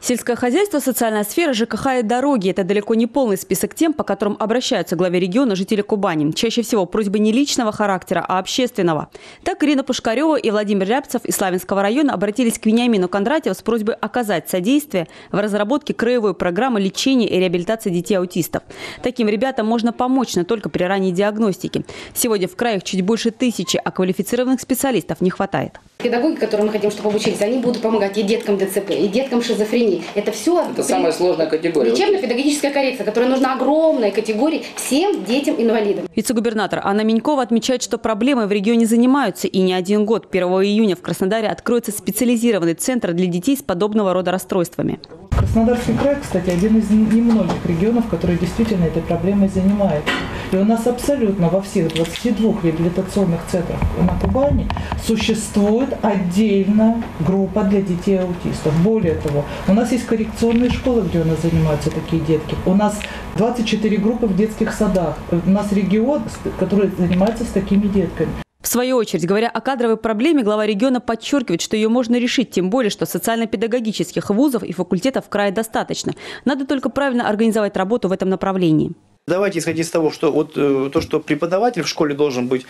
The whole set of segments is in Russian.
Сельское хозяйство, социальная сфера, ЖКХ и дороги – это далеко не полный список тем, по которым обращаются к главе региона жители Кубани. Чаще всего просьбы не личного характера, а общественного. Так Ирина Пушкарева и Владимир Рябцев из Славянского района обратились к Вениамину Кондратьеву с просьбой оказать содействие в разработке краевой программы лечения и реабилитации детей-аутистов. Таким ребятам можно помочь, но только при ранней диагностике. Сегодня в краях чуть больше 1000, а квалифицированных специалистов не хватает. Педагоги, которые мы хотим, чтобы обучились, они будут помогать и деткам ДЦП, и деткам шизофрении. Это все. Это самая сложная категория. Лечебно-педагогическая коррекция, которая нужна огромной категории всем детям-инвалидам. Вице-губернатор Анна Минькова отмечает, что проблемой в регионе занимаются и не один год. 1 июня в Краснодаре откроется специализированный центр для детей с подобного рода расстройствами. Краснодарский край, кстати, один из немногих регионов, который действительно этой проблемой занимается. И у нас абсолютно во всех 22 реабилитационных центрах на Кубани существует отдельная группа для детей-аутистов. Более того, у нас есть коррекционные школы, где у нас занимаются такие детки. У нас 24 группы в детских садах. У нас регион, который занимается с такими детками. В свою очередь, говоря о кадровой проблеме, глава региона подчеркивает, что ее можно решить, тем более, что социально-педагогических вузов и факультетов в крае достаточно. Надо только правильно организовать работу в этом направлении. Давайте исходить из того, что вот то, что преподаватель в школе должен быть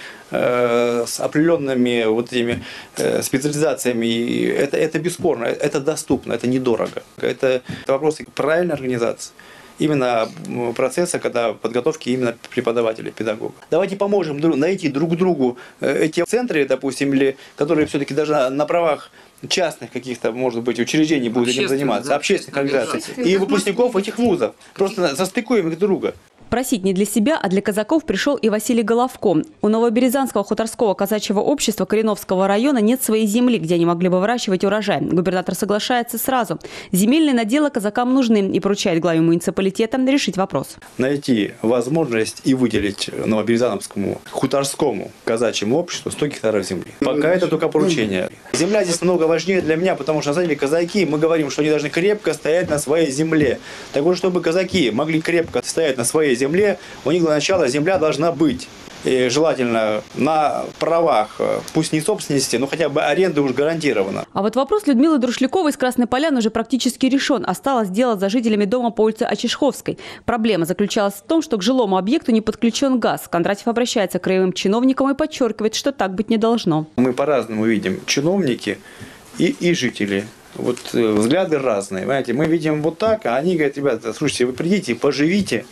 с определенными вот этими специализациями, это бесспорно, это доступно, это недорого. Это вопросы правильной организации. Именно процесса, когда подготовки именно преподавателя, педагога. Давайте поможем найти друг другу эти центры, допустим, или которые все-таки даже на правах частных каких-то, может быть, учреждений будут этим заниматься, общественных организаций, и выпускников этих вузов. Просто состыкуем их друг друга. Просить не для себя, а для казаков пришел и Василий Головко. У Новоберезанского хуторского казачьего общества Кореновского района нет своей земли, где они могли бы выращивать урожай. Губернатор соглашается сразу. Земельные наделы казакам нужны и поручает главе муниципалитета решить вопрос. Найти возможность и выделить Новоберезановскому хуторскому казачьему обществу 100 гектаров земли. Пока это только поручение. Земля здесь намного важнее для меня, потому что, на самом деле, казаки, мы говорим, что они должны крепко стоять на своей земле. Так вот, чтобы казаки могли крепко стоять на своей земле, у них для начала земля должна быть. И желательно на правах, пусть не собственности, но хотя бы аренды уж гарантирована. А вот вопрос Людмилы Друшляковой из Красной Поляны уже практически решен. Осталось дело за жителями дома по улице Очешховской. Проблема заключалась в том, что к жилому объекту не подключен газ. Кондратьев обращается к краевым чиновникам и подчеркивает, что так быть не должно. Мы по-разному видим чиновники и жители. Вот взгляды разные. Понимаете, мы видим вот так, а они говорят: ребята, слушайте, вы придите, поживите.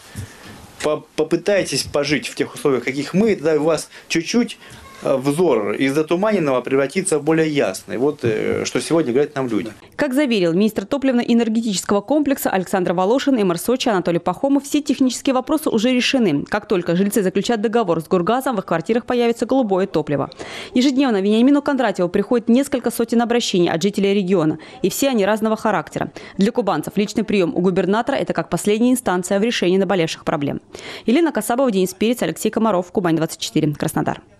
Попытайтесь пожить в тех условиях, каких мы, тогда у вас чуть-чуть взор из затуманенного превратится в более ясный. Вот что сегодня говорят нам люди. Как заверил министр топливно-энергетического комплекса Александр Волошин и мэр Сочи Анатолий Пахомов, все технические вопросы уже решены. Как только жильцы заключат договор с Горгазом, в их квартирах появится голубое топливо. Ежедневно Вениамину Кондратьеву приходит несколько сотен обращений от жителей региона. И все они разного характера. Для кубанцев личный прием у губернатора – это как последняя инстанция в решении наболевших проблем. Елена Касабова, Денис Перец, Алексей Комаров, Кубань 24, Краснодар.